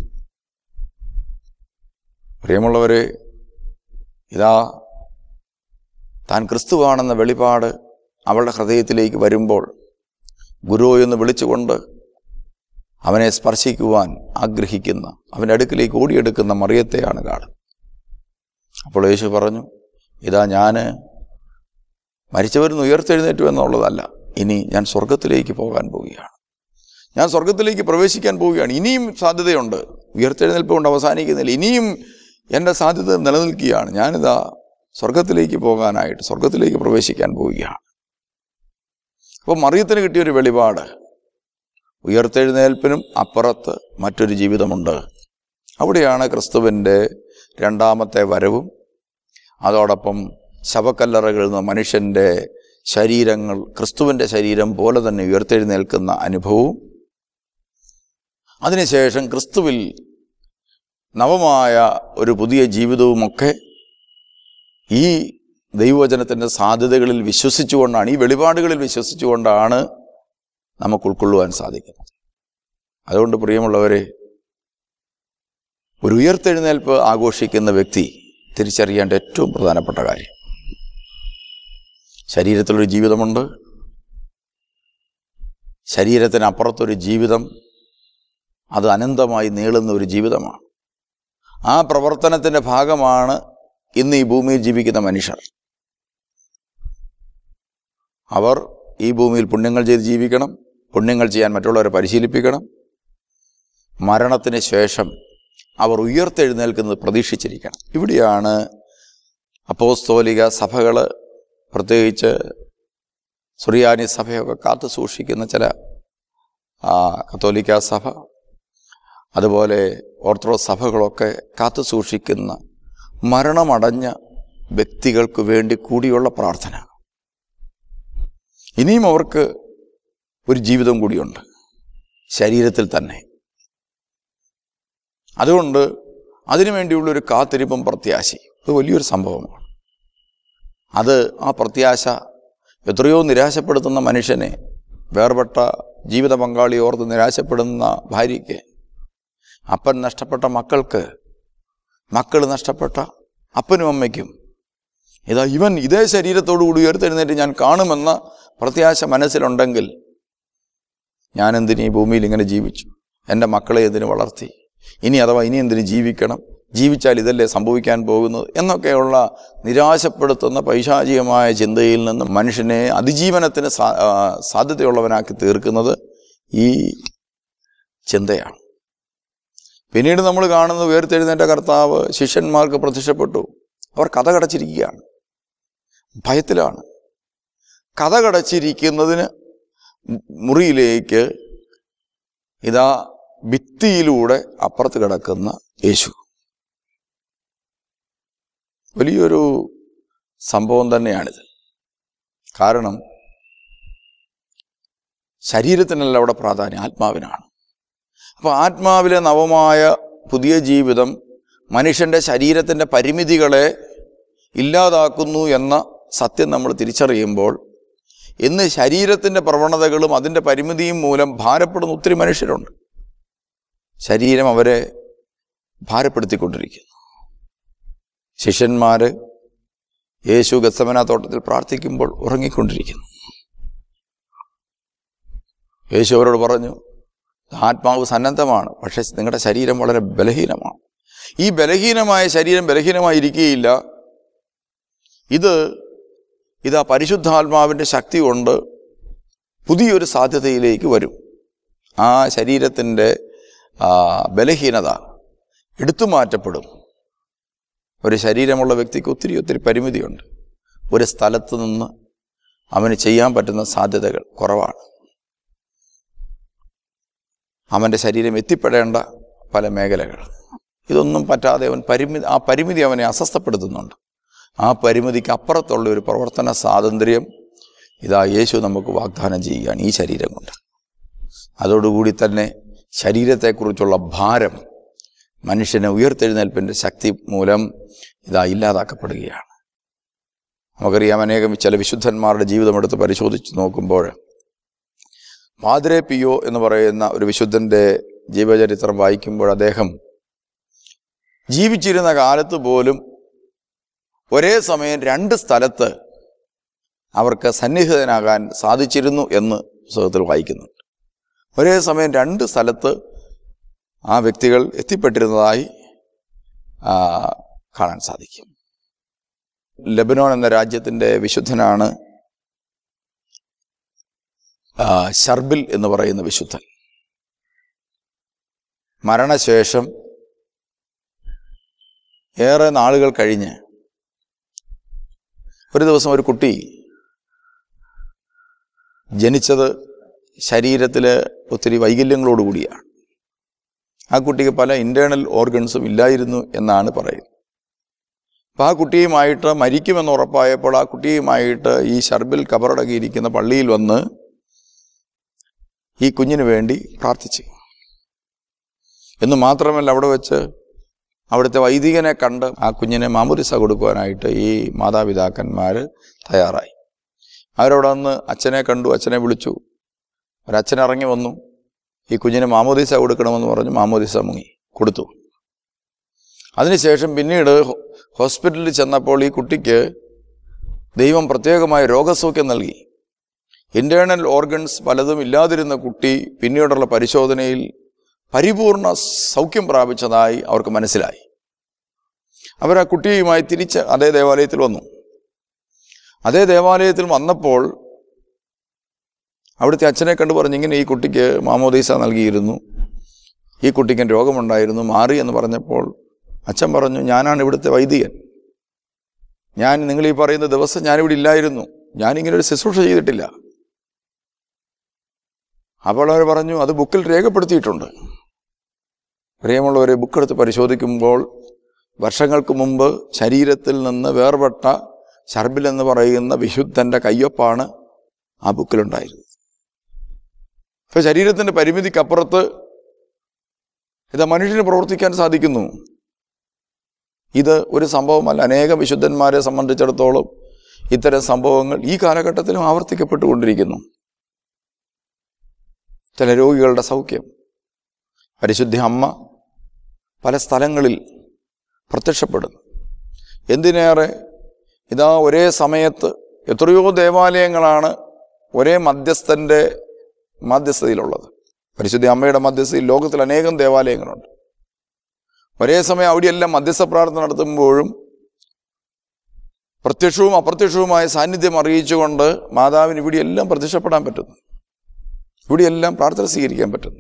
പ്രിയമുള്ളവരെ, ഇതാ താൻ ക്രിസ്തുവാണെന്ന വെളിപാട് അവളുടെ ഹൃദയത്തിലേക്ക് വരുമ്പോൾ ഗുരു എന്ന് വിളിച്ചുകൊണ്ട് അവനെ സ്പർശിക്കുവാൻ ആഗ്രഹിക്കുന്ന, അവൻ്റെ അടുക്കിലേക്ക് ഓടിയെടുക്കുന്ന മറിയത്തെയാണ് കാണുന്നത്. അപ്പോൾ യേശു പറഞ്ഞു, ഇതാ ഞാൻ മരിച്ചവരിൽ നിന്ന് ഉയർത്തെഴുന്നേറ്റു എന്നുള്ളതല്ല, ഇനി ഞാൻ സ്വർഗത്തിലേക്ക് പോകാൻ പോവുകയാണ്, ഞാൻ സ്വർഗത്തിലേക്ക് പ്രവേശിക്കാൻ പോവുകയാണ്. ഇനിയും സാധ്യതയുണ്ട്, ഉയർത്തെഴുന്നേൽപ്പ് കൊണ്ട് അവസാനിക്കുന്നില്ല, ഇനിയും എൻ്റെ സാധ്യത നിലനിൽക്കുകയാണ്. ഞാനിതാ സ്വർഗത്തിലേക്ക് പോകാനായിട്ട്, സ്വർഗത്തിലേക്ക് പ്രവേശിക്കാൻ പോവുകയാണ്. അപ്പോൾ മറിയത്തിന് കിട്ടിയൊരു വെളിപാട്, ഉയർത്തെഴുന്നേൽപ്പിനും അപ്പുറത്ത് മറ്റൊരു ജീവിതമുണ്ട്. അവിടെയാണ് ക്രിസ്തുവിൻ്റെ രണ്ടാമത്തെ വരവും അതോടൊപ്പം ശവക്കല്ലറകളിൽ നിന്ന് മനുഷ്യൻ്റെ ശരീരങ്ങൾ ക്രിസ്തുവിൻ്റെ ശരീരം പോലെ തന്നെ ഉയർത്തെഴുന്നേൽക്കുന്ന അനുഭവവും, അതിനുശേഷം ക്രിസ്തുവിൽ നവമായ ഒരു പുതിയ ജീവിതവുമൊക്കെ ഈ ദൈവവചനത്തിൻ്റെ സാധ്യതകളിൽ വിശ്വസിച്ചുകൊണ്ടാണ്, ഈ വെളിപാടുകളിൽ വിശ്വസിച്ചുകൊണ്ടാണ് നമുക്ക് ഉൾക്കൊള്ളുവാൻ സാധിക്കുന്നത്. അതുകൊണ്ട് പ്രിയമുള്ളവരെ, ഒരു ഉയർത്തെഴുന്നേൽപ്പ് ആഘോഷിക്കുന്ന വ്യക്തി തിരിച്ചറിയേണ്ട ഏറ്റവും പ്രധാനപ്പെട്ട കാര്യം, ശരീരത്തിലൊരു ജീവിതമുണ്ട്, ശരീരത്തിനപ്പുറത്തൊരു ജീവിതം, അത് അനന്തമായി നീളുന്ന ഒരു ജീവിതമാണ്. ആ പ്രവർത്തനത്തിൻ്റെ ഭാഗമാണ് ഇന്ന് ഈ ഭൂമിയിൽ ജീവിക്കുന്ന മനുഷ്യർ. അവർ ഈ ഭൂമിയിൽ പുണ്യങ്ങൾ ചെയ്ത് ജീവിക്കണം, പുണ്യങ്ങൾ ചെയ്യാൻ മറ്റുള്ളവരെ പരിശീലിപ്പിക്കണം. മരണത്തിന് ശേഷം അവർ ഉയർത്തെഴുന്നേൽക്കുന്നത് പ്രതീക്ഷിച്ചിരിക്കണം. ഇവിടെയാണ് അപ്പോസ്തോലിക സഭകൾ, പ്രത്യേകിച്ച് സുറിയാനി സഭയൊക്കെ കാത്തു സൂക്ഷിക്കുന്ന ചില കത്തോലിക്ക സഭ, അതുപോലെ ഓർത്തഡോക്സ് സഭകളൊക്കെ കാത്തു സൂക്ഷിക്കുന്ന മരണമടഞ്ഞ വ്യക്തികൾക്ക് വേണ്ടി കൂടിയുള്ള പ്രാർത്ഥന. ഇനിയും അവർക്ക് ഒരു ജീവിതം കൂടിയുണ്ട് ശരീരത്തിൽ തന്നെ. അതുകൊണ്ട് അതിനുവേണ്ടിയുള്ളൊരു കാത്തിരിപ്പും പ്രത്യാശയും അത് വലിയൊരു സംഭവമാണ്. അത് ആ പ്രത്യാശ എത്രയോ നിരാശപ്പെടുത്തുന്ന മനുഷ്യനെ, വേർപെട്ട ജീവിത പങ്കാളി ഓർത്ത് നിരാശപ്പെടുന്ന ഭാര്യയ്ക്ക്, അപ്പൻ നഷ്ടപ്പെട്ട മക്കൾക്ക്, മക്കൾ നഷ്ടപ്പെട്ട അപ്പനും അമ്മയ്ക്കും, ഇവൻ ഇതേ ശരീരത്തോടു കൂടി ഉയർത്തെഴുന്നേറ്റ് ഞാൻ കാണുമെന്ന പ്രത്യാശ മനസ്സിലുണ്ടെങ്കിൽ, ഞാൻ എന്തിന് ഈ ഭൂമിയിൽ ഇങ്ങനെ ജീവിച്ചു, എൻ്റെ മക്കളെ എന്തിന് വളർത്തി, ഇനി എന്തിന് ജീവിക്കണം, ജീവിച്ചാൽ ഇതല്ലേ സംഭവിക്കാൻ പോകുന്നത് എന്നൊക്കെയുള്ള നിരാശപ്പെടുത്തുന്ന പൈശാചികമായ ചിന്തയിൽ നിന്ന് മനുഷ്യനെ അതിജീവനത്തിന് സാധ്യതയുള്ളവനാക്കി തീർക്കുന്നത് ഈ ചിന്തയാണ്. പിന്നീട് നമ്മൾ കാണുന്നത്, ഉയർത്തെഴുന്നേറ്റ കർത്താവ് ശിഷ്യന്മാർക്ക് പ്രത്യക്ഷപ്പെട്ടു. അവർ കതകടച്ചിരിക്കുകയാണ്, ഭയത്തിലാണ്. കതകടച്ചിരിക്കുന്നതിന് മുറിയിലേക്ക് ഇതാ ഭിത്തിയിലൂടെ അപ്പുറത്ത് കിടക്കുന്ന യേശു. വലിയൊരു സംഭവം തന്നെയാണിത്. കാരണം ശരീരത്തിനല്ല അവിടെ പ്രാധാന്യം, ആത്മാവിനാണ്. അപ്പോൾ ആത്മാവിലെ നവമായ പുതിയ ജീവിതം മനുഷ്യൻ്റെ ശരീരത്തിൻ്റെ പരിമിതികളെ ഇല്ലാതാക്കുന്നു എന്ന സത്യം നമ്മൾ തിരിച്ചറിയുമ്പോൾ, ഇന്ന് ശരീരത്തിൻ്റെ പ്രവണതകളും അതിൻ്റെ പരിമിതിയും മൂലം ഭാരപ്പെടുന്ന ഒത്തിരി മനുഷ്യരുണ്ട്. ശരീരം അവരെ ഭാരപ്പെടുത്തിക്കൊണ്ടിരിക്കുന്നു. ശിഷ്യന്മാർ യേശു ഗത്സമന തോട്ടത്തിൽ പ്രാർത്ഥിക്കുമ്പോൾ ഉറങ്ങിക്കൊണ്ടിരിക്കുന്നു. യേശു അവരോട് പറഞ്ഞു, ആത്മാവ് സന്നദ്ധമാണ്, പക്ഷെ നിങ്ങളുടെ ശരീരം വളരെ ബലഹീനമാണ്. ഈ ബലഹീനമായ ശരീരം ബലഹീനമായിരിക്കുകയില്ല. ഇതാ പരിശുദ്ധാത്മാവിൻ്റെ ശക്തി കൊണ്ട് പുതിയൊരു സാധ്യതയിലേക്ക് വരും. ആ ശരീരത്തിൻ്റെ ബലഹീനത എടുത്തു മാറ്റപ്പെടും. ഒരു ശരീരമുള്ള വ്യക്തിക്ക് ഒത്തിരി പരിമിതിയുണ്ട്. ഒരു സ്ഥലത്ത് നിന്ന് അവന് ചെയ്യാൻ പറ്റുന്ന സാധ്യതകൾ കുറവാണ്. അവൻ്റെ ശരീരം എത്തിപ്പെടേണ്ട പല മേഖലകൾ, ഇതൊന്നും പറ്റാതെ അവൻ പരിമിതി അവനെ അസ്വസ്ഥപ്പെടുത്തുന്നുണ്ട്. ആ പരിമിതിക്ക് അപ്പുറത്തുള്ള ഒരു പ്രവർത്തന സ്വാതന്ത്ര്യം ഇതാ യേശു നമുക്ക് വാഗ്ദാനം ചെയ്യുകയാണ് ഈ ശരീരം കൊണ്ട്. അതോടുകൂടി തന്നെ ശരീരത്തെക്കുറിച്ചുള്ള ഭാരം മനുഷ്യനെ ഉയർത്തെഴുന്നേൽപ്പിൻ്റെ ശക്തി മൂലം ഇതാ ഇല്ലാതാക്കപ്പെടുകയാണ്. നമുക്കറിയാം, അനേകം ചില വിശുദ്ധന്മാരുടെ ജീവിതമെടുത്ത് പരിശോധിച്ച് നോക്കുമ്പോൾ പാദ്രേ പിയോ എന്ന് പറയുന്ന ഒരു വിശുദ്ധൻ്റെ ജീവചരിത്രം വായിക്കുമ്പോൾ അദ്ദേഹം ജീവിച്ചിരുന്ന കാലത്ത് പോലും ഒരേ സമയം 2 സ്ഥലത്ത് അവർക്ക് സന്നിഹിതനാകാൻ സാധിച്ചിരുന്നു എന്ന് പുസ്തകത്തിൽ വായിക്കുന്നുണ്ട്. ഒരേ സമയം 2 സ്ഥലത്ത് ആ വ്യക്തികൾ എത്തിപ്പെട്ടിരുന്നതായി കാണാൻ സാധിക്കും. ലെബനോൻ എന്ന രാജ്യത്തിൻ്റെ വിശുദ്ധനാണ് ഷർബിൽ എന്ന് പറയുന്ന വിശുദ്ധൻ. മരണശേഷം ഏറെ നാളുകൾ കഴിഞ്ഞ് ഒരു ദിവസം ഒരു കുട്ടി ജനിച്ചത് ശരീരത്തിൽ ഒത്തിരി വൈകല്യങ്ങളോടുകൂടിയാണ്. ആ കുട്ടിക്ക് പല ഇൻറ്റേർണൽ ഓർഗൻസും ഇല്ലായിരുന്നു എന്നാണ് പറയുന്നത്. അപ്പോൾ ആ കുട്ടിയുമായിട്ട് മരിക്കുമെന്ന് ഉറപ്പായപ്പോൾ ആ കുട്ടിയുമായിട്ട് ഈ ഷർബിൽ കബറടക്കിയിരിക്കുന്ന പള്ളിയിൽ വന്ന് ഈ കുഞ്ഞിന് വേണ്ടി പ്രാർത്ഥിച്ചു. എന്ന് മാത്രമല്ല, അവിടെ വെച്ച് അവിടുത്തെ വൈദികനെ കണ്ട് ആ കുഞ്ഞിനെ മാമോദിസ കൊടുക്കുവാനായിട്ട് ഈ മാതാപിതാക്കന്മാർ തയ്യാറായി. അവരവിടെ വന്ന് അച്ഛനെ കണ്ടു, അച്ഛനെ വിളിച്ചു. ഒരച്ഛൻ ഇറങ്ങി വന്നു, ഈ കുഞ്ഞിന് മാമോദിസ കൊടുക്കണമെന്ന് പറഞ്ഞ് മാമോദിസ മുങ്ങി കൊടുത്തു. അതിനുശേഷം പിന്നീട് ഹോസ്പിറ്റലിൽ ചെന്നപ്പോൾ ഈ കുട്ടിക്ക് ദൈവം പ്രത്യേകമായ രോഗസൗഖ്യം നൽകി. ഇൻറ്റേർണൽ ഓർഗൻസ് പലതും ഇല്ലാതിരുന്ന കുട്ടി പിന്നീടുള്ള പരിശോധനയിൽ പരിപൂർണ സൗഖ്യം പ്രാപിച്ചതായി അവർക്ക് മനസ്സിലായി. അവർ ആ കുട്ടിയുമായി തിരിച്ച് അതേ ദേവാലയത്തിൽ വന്നു. അതേ ദേവാലയത്തിൽ വന്നപ്പോൾ അവിടുത്തെ അച്ഛനെ കണ്ടു പറഞ്ഞു, ഇങ്ങനെ ഈ കുട്ടിക്ക് മാമോദീസ നൽകിയിരുന്നു, ഈ കുട്ടിക്ക് രോഗമുണ്ടായിരുന്നു, മാറി എന്ന് പറഞ്ഞപ്പോൾ അച്ഛൻ പറഞ്ഞു, ഞാനാണ് ഇവിടുത്തെ വൈദികൻ, ഞാൻ നിങ്ങൾ ഈ പറയുന്ന ദിവസം ഞാനിവിടെ ഇല്ലായിരുന്നു, ഞാനിങ്ങനെ ഒരു ശുശ്രൂഷ ചെയ്തിട്ടില്ല. അപ്പോൾ അവർ പറഞ്ഞു, അത് ബുക്കിൽ രേഖപ്പെടുത്തിയിട്ടുണ്ട്. പ്രിയമുള്ളവരെ, ബുക്കെടുത്ത് പരിശോധിക്കുമ്പോൾ വർഷങ്ങൾക്ക് മുമ്പ് ശരീരത്തിൽ നിന്ന് വേർപെട്ട ഷർബിൽ എന്ന് പറയുന്ന വിശുദ്ധൻ്റെ കയ്യൊപ്പാണ് ആ ബുക്കിലുണ്ടായിരുന്നത്. അപ്പോൾ ശരീരത്തിൻ്റെ പരിമിതിക്കപ്പുറത്ത് ഇത് മനുഷ്യന് പ്രവർത്തിക്കാൻ സാധിക്കുന്നു. ഇത് ഒരു സംഭവമല്ല. അനേകം വിശുദ്ധന്മാരെ സംബന്ധിച്ചിടത്തോളം ഇത്തരം സംഭവങ്ങൾ ഈ കാലഘട്ടത്തിലും ആവർത്തിക്കപ്പെട്ടുകൊണ്ടിരിക്കുന്നു. ചില രോഗികളുടെ സൗഖ്യം, പരിശുദ്ധ അമ്മ പല സ്ഥലങ്ങളിൽ പ്രത്യക്ഷപ്പെടുന്നു. എന്തിനേറെ, ഇതാ ഒരേ സമയത്ത് എത്രയോ ദേവാലയങ്ങളാണ് ഒരേ മധ്യസ്ഥൻ്റെ മധ്യസ്ഥതയിലുള്ളത്. പരിശുദ്ധ അമ്മയുടെ മധ്യസ്ഥതയിൽ ലോകത്തിൽ അനേകം ദേവാലയങ്ങളുണ്ട്. ഒരേ സമയം അവിടെയെല്ലാം മധ്യസ്ഥ പ്രാർത്ഥന നടത്തുമ്പോഴും പ്രത്യക്ഷവും അപ്രത്യക്ഷവുമായ സാന്നിധ്യം അറിയിച്ചുകൊണ്ട് മാതാവിന് ഇവിടെയെല്ലാം പ്രത്യക്ഷപ്പെടാൻ പറ്റുന്നു, ഇവിടെയെല്ലാം പ്രാർത്ഥന സ്വീകരിക്കാൻ പറ്റുന്നു.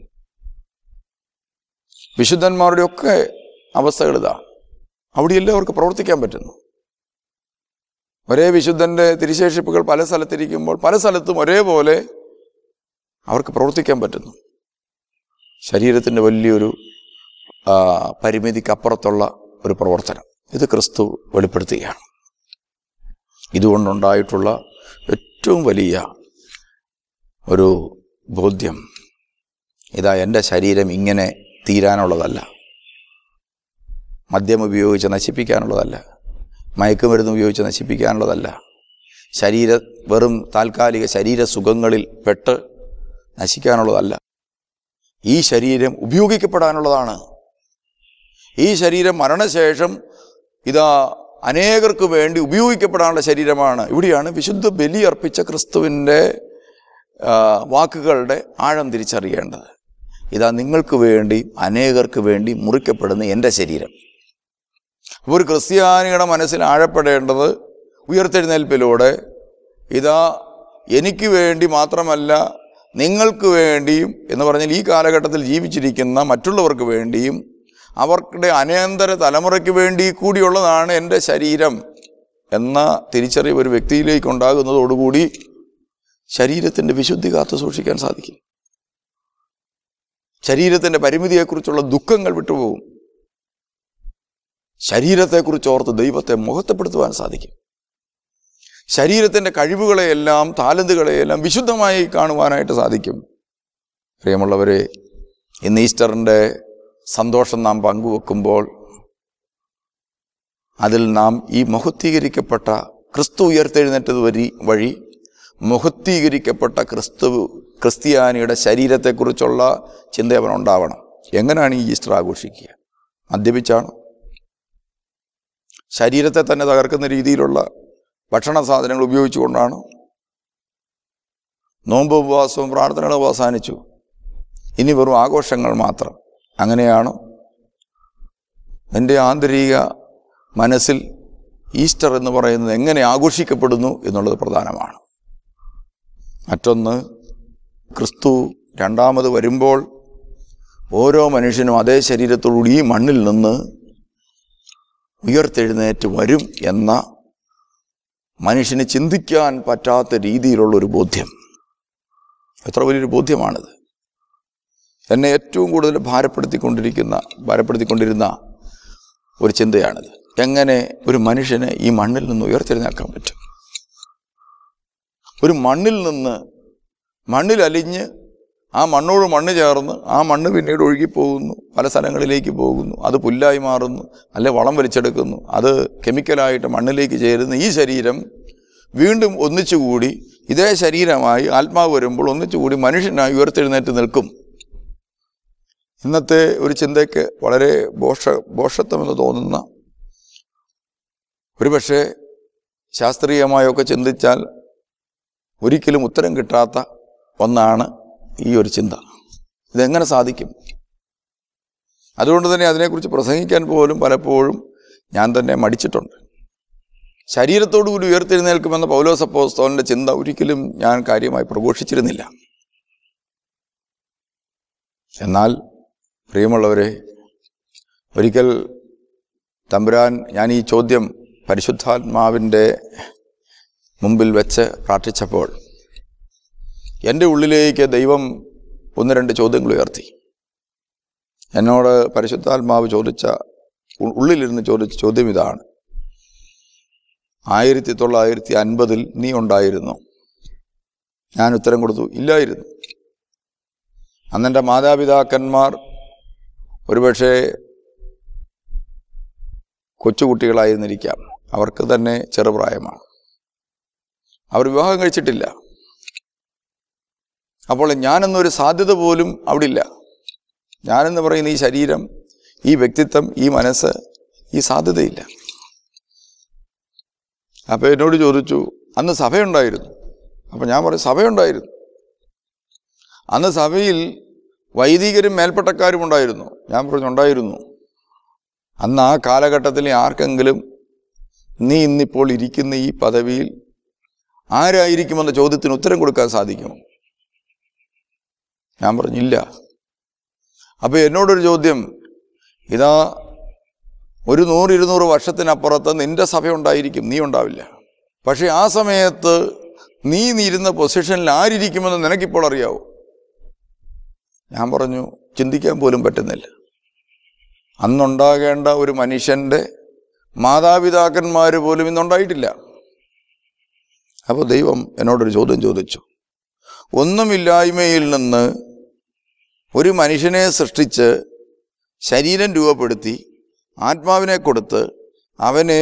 വിശുദ്ധന്മാരുടെയൊക്കെ അവസ്ഥകൾ ഇതാ, അവിടെയെല്ലാം അവർക്ക് പ്രവർത്തിക്കാൻ പറ്റുന്നു. ഒരേ വിശുദ്ധൻ്റെ തിരുശേഷിപ്പുകൾ പല സ്ഥലത്തിരിക്കുമ്പോൾ പല സ്ഥലത്തും ഒരേപോലെ അവർക്ക് പ്രവർത്തിക്കാൻ പറ്റുന്നു. ശരീരത്തിൻ്റെ വലിയൊരു പരിമിതിക്കപ്പുറത്തുള്ള ഒരു പ്രവർത്തനം ഇത് ക്രിസ്തു വെളിപ്പെടുത്തുകയാണ്. ഇതുകൊണ്ടുണ്ടായിട്ടുള്ള ഏറ്റവും വലിയ ഒരു ബോധ്യം ഇതാ, എൻ്റെ ശരീരം ഇങ്ങനെ തീരാനുള്ളതല്ല, മദ്യം ഉപയോഗിച്ച് നശിപ്പിക്കാനുള്ളതല്ല, മയക്കുമരുന്ന് ഉപയോഗിച്ച് നശിപ്പിക്കാനുള്ളതല്ല, വെറും താൽക്കാലിക ശരീരസുഖങ്ങളിൽ പെട്ട് നശിക്കാനുള്ളതല്ല. ഈ ശരീരം ഉപയോഗിക്കപ്പെടാനുള്ളതാണ്. ഈ ശരീരം മരണശേഷം ഇതാ അനേകർക്ക് വേണ്ടി ഉപയോഗിക്കപ്പെടാനുള്ള ശരീരമാണ്. ഇവിടെയാണ് വിശുദ്ധ ബലി അർപ്പിച്ച ക്രിസ്തുവിൻ്റെ വാക്കുകളുടെ ആഴം തിരിച്ചറിയേണ്ടത്. ഇതാ നിങ്ങൾക്ക് വേണ്ടി അനേകർക്ക് വേണ്ടി മുറിക്കപ്പെടുന്ന എൻ്റെ ശരീരം. അപ്പോൾ ഒരു ക്രിസ്ത്യാനിയുടെ മനസ്സിൽ ആഴപ്പെടേണ്ടത് ഉയർത്തെഴുന്നേൽപ്പിലൂടെ ഇതാ എനിക്ക് വേണ്ടി മാത്രമല്ല നിങ്ങൾക്ക് വേണ്ടിയും എന്ന് പറഞ്ഞാൽ ഈ കാലഘട്ടത്തിൽ ജീവിച്ചിരിക്കുന്ന മറ്റുള്ളവർക്ക് വേണ്ടിയും അവരുടെ അനന്തര തലമുറയ്ക്ക് വേണ്ടി കൂടിയുള്ളതാണ് എൻ്റെ ശരീരം എന്ന തിരിച്ചറിവ് ഒരു വ്യക്തിയിലേക്ക് ഉണ്ടാകുന്നതോടുകൂടി ശരീരത്തിൻ്റെ വിശുദ്ധി കാത്തു സൂക്ഷിക്കാൻ സാധിക്കും. ശരീരത്തിൻ്റെ പരിമിതിയെക്കുറിച്ചുള്ള ദുഃഖങ്ങൾ വിട്ടുപോകും. ശരീരത്തെക്കുറിച്ച് ഓർത്ത് ദൈവത്തെ മഹത്വപ്പെടുത്തുവാൻ സാധിക്കും. ശരീരത്തിൻ്റെ കഴിവുകളെയെല്ലാം താലന്തുകളെയെല്ലാം വിശുദ്ധമായി കാണുവാനായിട്ട് സാധിക്കും. പ്രിയമുള്ളവരെ, ഇന്ന് ഈസ്റ്ററിൻ്റെ സന്തോഷം നാം പങ്കുവെക്കുമ്പോൾ അതിൽ നാം ഈ മഹത്വീകരിക്കപ്പെട്ട ക്രിസ്തു ഉയർത്തെഴുന്നേറ്റത് വഴി മഹത്വീകരിക്കപ്പെട്ട ക്രിസ്ത്യാനിയുടെ ശരീരത്തെക്കുറിച്ചുള്ള ചിന്ത അവനുണ്ടാവണം. എങ്ങനെയാണ് ഈ ഈസ്റ്റർ ആഘോഷിക്കുക? മദ്യപിച്ചാണ്? ശരീരത്തെ തന്നെ തകർക്കുന്ന രീതിയിലുള്ള ഭക്ഷണ സാധനങ്ങൾ ഉപയോഗിച്ചുകൊണ്ടാണ്? നോമ്പ് ഉപവാസവും പ്രാർത്ഥനകളും അവസാനിച്ചു, ഇനി വെറും ആഘോഷങ്ങൾ മാത്രം, അങ്ങനെയാണ്? എൻ്റെ ആന്തരിക മനസ്സിൽ ഈസ്റ്റർ എന്ന് പറയുന്നത് എങ്ങനെ ആഘോഷിക്കപ്പെടുന്നു എന്നുള്ളത് പ്രധാനമാണ്. മറ്റൊന്ന്, ക്രിസ്തു രണ്ടാമത് വരുമ്പോൾ ഓരോ മനുഷ്യനും അതേ ശരീരത്തോടുകൂടി ഈ മണ്ണിൽ നിന്ന് ഉയർത്തെഴുന്നേറ്റ് വരും എന്ന മനുഷ്യന് ചിന്തിക്കാൻ പറ്റാത്ത രീതിയിലുള്ളൊരു ബോധ്യം. എത്ര വലിയൊരു ബോധ്യമാണിത്! എന്നെ ഏറ്റവും കൂടുതൽ ഭാരപ്പെടുത്തിക്കൊണ്ടിരുന്ന ഒരു ചിന്തയാണിത്. എങ്ങനെ ഒരു മനുഷ്യന് ഈ മണ്ണിൽ നിന്ന് ഉയർത്തെഴുന്നേൽക്കാൻ പറ്റും? ഒരു മണ്ണിലലിഞ്ഞ് ആ മണ്ണോട് മണ്ണ് ചേർന്ന് ആ മണ്ണ് പിന്നീട് ഒഴുകിപ്പോകുന്നു, പല സ്ഥലങ്ങളിലേക്ക് പോകുന്നു, അത് പുല്ലായി മാറുന്നു, അല്ലെ വളം വലിച്ചെടുക്കുന്നു, അത് കെമിക്കലായിട്ട് മണ്ണിലേക്ക് ചേരുന്ന ഈ ശരീരം വീണ്ടും ഒന്നിച്ചുകൂടി ഇതേ ശരീരമായി ആത്മാവ് വരുമ്പോൾ ഒന്നിച്ചുകൂടി മനുഷ്യനായി ഉയർത്തെഴുന്നേറ്റ് നിൽക്കും. ഇന്നത്തെ ഒരു ചിന്തയ്ക്ക് വളരെ ഭോഷത്വമെന്ന് തോന്നുന്ന, ഒരുപക്ഷെ ശാസ്ത്രീയമായൊക്കെ ചിന്തിച്ചാൽ ഒരിക്കലും ഉത്തരം കിട്ടാത്ത ഒന്നാണ് ഈ ഒരു ചിന്ത. ഇതെങ്ങനെ സാധിക്കും? അതുകൊണ്ട് തന്നെ അതിനെക്കുറിച്ച് പ്രസംഗിക്കാൻ പോലും പലപ്പോഴും ഞാൻ തന്നെ മടിച്ചിട്ടുണ്ട്. ശരീരത്തോടുകൂടി ഉയർത്തെഴുന്നേൽക്കുമെന്ന പൗലോസ് അപ്പോസ്തലന്റെ ചിന്ത ഒരിക്കലും ഞാൻ കാര്യമായി പ്രഘോഷിച്ചിരുന്നില്ല. എന്നാൽ പ്രിയമുള്ളവരെ, ഒരിക്കൽ തമ്പുരാൻ, ഞാൻ ഈ ചോദ്യം പരിശുദ്ധാത്മാവിൻ്റെ മുമ്പിൽ വെച്ച് പ്രാർത്ഥിച്ചപ്പോൾ എൻ്റെ ഉള്ളിലേക്ക് ദൈവം 1-2 ചോദ്യങ്ങൾ ഉയർത്തി. എന്നോട് പരിശുദ്ധാത്മാവ് ഉള്ളിലിരുന്ന് ചോദിച്ച ചോദ്യം ഇതാണ്: 1950 നീ ഉണ്ടായിരുന്നോ? ഞാൻ ഉത്തരം കൊടുത്തു, ഇല്ലായിരുന്നു. അന്നെൻ്റെ മാതാപിതാക്കന്മാർ ഒരുപക്ഷെ കൊച്ചുകുട്ടികളായിരുന്നിരിക്കാം. അവർക്ക് തന്നെ ചെറുപ്രായമാണ്. അവർ വിവാഹം കഴിച്ചിട്ടില്ല. അപ്പോൾ ഞാനെന്നൊരു സാധ്യത പോലും അവിടെ ഇല്ല. ഞാനെന്ന് പറയുന്ന ഈ ശരീരം, ഈ വ്യക്തിത്വം, ഈ മനസ്സ്, ഈ സാധ്യതയില്ല. അപ്പോൾ എന്നോട് ചോദിച്ചു, അന്ന് സഭയുണ്ടായിരുന്നു? അപ്പോൾ ഞാൻ പറയും, സഭയുണ്ടായിരുന്നു. അന്ന് സഭയിൽ വൈദികരും മേൽപ്പട്ടക്കാരും ഉണ്ടായിരുന്നു. ഞാൻ പറഞ്ഞു, ഉണ്ടായിരുന്നു. അന്ന് ആ കാലഘട്ടത്തിൽ ആർക്കെങ്കിലും നീ ഇന്നിപ്പോൾ ഇരിക്കുന്ന ഈ പദവിയിൽ ആരായിരിക്കുമെന്ന ചോദ്യത്തിന് ഉത്തരം കൊടുക്കാൻ സാധിക്കുമോ? ഞാൻ പറഞ്ഞില്ല. അപ്പോൾ എന്നോടൊരു ചോദ്യം, ഇതാ 100-200 വർഷത്തിനപ്പുറത്ത് നിന്റെ സഭ ഉണ്ടായിരിക്കും, നീ ഉണ്ടാവില്ല. പക്ഷെ ആ സമയത്ത് നീ ഇരുന്ന പൊസിഷനിൽ ആരിയ്ക്കുമെന്ന് നിനക്കിപ്പോൾ അറിയാവോ? ഞാൻ പറഞ്ഞു, ചിന്തിക്കാൻ പോലും പറ്റുന്നില്ല. അന്നുണ്ടാകേണ്ട ഒരു മനുഷ്യൻ്റെ മാതാപിതാക്കന്മാർ പോലും ഇന്നുണ്ടായിട്ടില്ല. അപ്പോൾ ദൈവം എന്നോടൊരു ചോദ്യം ചോദിച്ചു. ഒന്നുമില്ലായ്മയിൽ നിന്ന് ഒരു മനുഷ്യനെ സൃഷ്ടിച്ച് ശരീരം രൂപപ്പെടുത്തി ആത്മാവിനെ കൊടുത്ത് അവനെ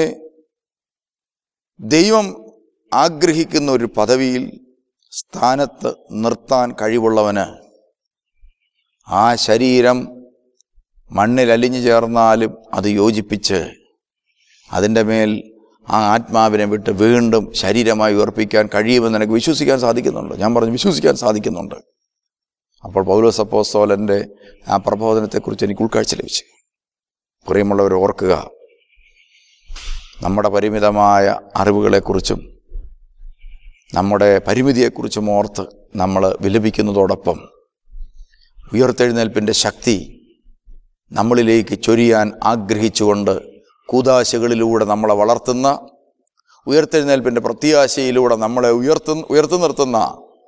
ദൈവം ആഗ്രഹിക്കുന്ന ഒരു പദവിയിൽ സ്ഥാനത്ത് നിർത്താൻ കഴിവുള്ളവന് ആ ശരീരം മണ്ണിൽ അലിഞ്ഞു ചേർന്നാലും അത് യോജിപ്പിച്ച് അതിൻ്റെ മേൽ ആ ആത്മാവിനെ വിട്ട് വീണ്ടും ശരീരമായി ഉയർപ്പിക്കാൻ കഴിയുമെന്ന് എനിക്ക് വിശ്വസിക്കാൻ സാധിക്കുന്നുണ്ട്. ഞാൻ പറഞ്ഞു, വിശ്വസിക്കാൻ സാധിക്കുന്നുണ്ട്. അപ്പോൾ പൗലോസ് അപ്പോസ്തലൻ്റെ ആ പ്രബോധനത്തെക്കുറിച്ച് എനിക്ക് ഉൾക്കാഴ്ച ലഭിച്ചു. പ്രിയമുള്ളവർ, ഓർക്കുക, നമ്മുടെ പരിമിതമായ അറിവുകളെക്കുറിച്ചും നമ്മുടെ പരിമിതിയെക്കുറിച്ചും ഓർത്ത് നമ്മൾ വിലപിക്കുന്നതോടൊപ്പം ഉയർത്തെഴുന്നേൽപ്പിൻ്റെ ശക്തി നമ്മളിലേക്ക് ചൊരിയാൻ ആഗ്രഹിച്ചുകൊണ്ട് കൂദാശകളിലൂടെ നമ്മളെ വളർത്തുന്ന, ഉയർത്തെഴുന്നേൽപ്പിൻ്റെ പ്രത്യാശയിലൂടെ നമ്മളെ ഉയർത്തി നിർത്തുന്ന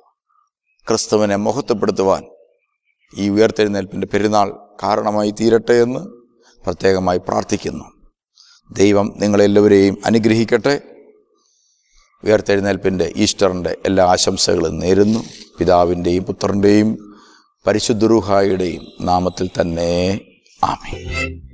ക്രിസ്തുവിനെ മഹത്വപ്പെടുത്തുവാൻ ഈ ഉയർത്തെഴുന്നേൽപ്പിൻ്റെ പെരുന്നാൾ കാരണമായി തീരട്ടെ എന്ന് പ്രത്യേകമായി പ്രാർത്ഥിക്കുന്നു. ദൈവം നിങ്ങളെല്ലാവരെയും അനുഗ്രഹിക്കട്ടെ. ഉയർത്തെഴുന്നേൽപ്പിൻ്റെ ഈസ്റ്ററിൻ്റെ എല്ലാ ആശംസകളും നേരുന്നു. പിതാവിൻ്റെയും പുത്രൻ്റെയും പരിശുദ്ധ റൂഹായുടെയും നാമത്തിൽ തന്നെ. ആമേൻ.